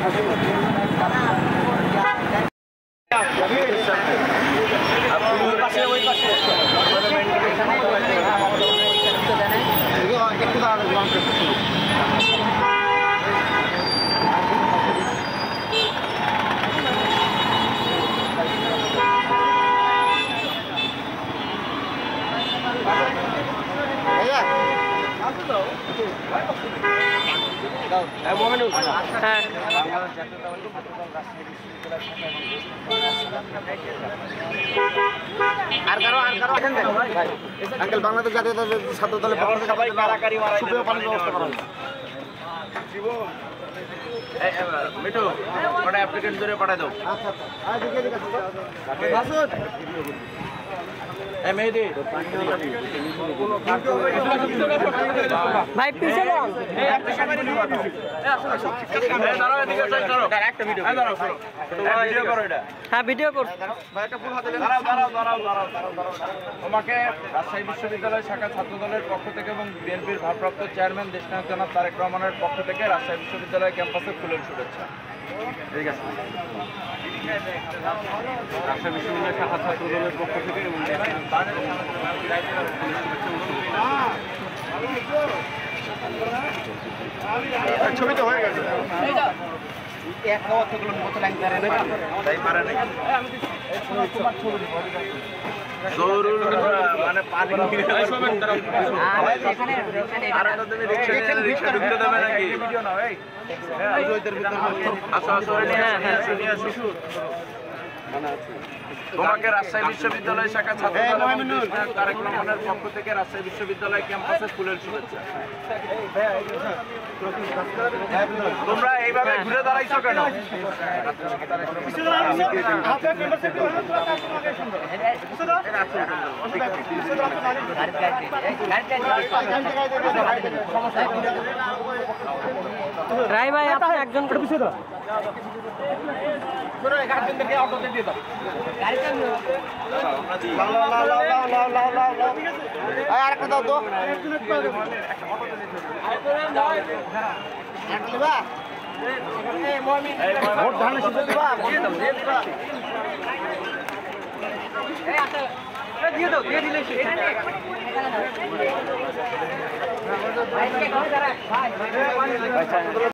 Uncle Bangladesh জাতীয় দলের ছাত্র দলের পক্ষ থেকে সবাই কারাকারি মারাই সুপেয় পানির ব্যবস্থা করা হয়েছে। মিঠু ওটা অ্যাপ্লিকেশন করে পাঠাই দাও। আচ্ছা আচ্ছা মেহেদি ভাই পিছে যাও। হ্যাঁ ভিডিও করো। তোমাকে রাজশাহী বিশ্ববিদ্যালয় শাখা ছাত্র দলের পক্ষ থেকে এবং বিএনপির ভারপ্রাপ্ত চেয়ারম্যান দেশনায়ক জনাব তারেক রহমানের পক্ষ থেকে রাজশাহী বিশ্ববিদ্যালয় ক্যাম্পাসে ফুলের শুভেচ্ছা। ঠিক আছে। রাজশাহী বিশ্ববিদ্যালয় শাখা ছাত্র দলের পক্ষ থেকে এবং ছবি তো হয়ে গেছে। এক নয় থেকে কত লাইন করে না তাই পারে না জরুর মানে পানি এখানে রিকশা ঢুকতে দেবে নাকি ভিডিও না এই আচ্ছা তোমাকে রাজশাহী বিশ্ববিদ্যালয় শাখা ছাত্র তারেক রহমানের পক্ষ থেকে রাজশাহী বিশ্ববিদ্যালয় ক্যাম্পাসে ফুলের শুভেচ্ছা। তোমরা এইভাবে ঘুরে দাঁড়াইছো কেন? রায় ভাই আপনি একজন করে পিছিয়ে দাও। আরেকটা দাও তো। ভোট ধানের শীষে দিবা? দিয়ে দিলে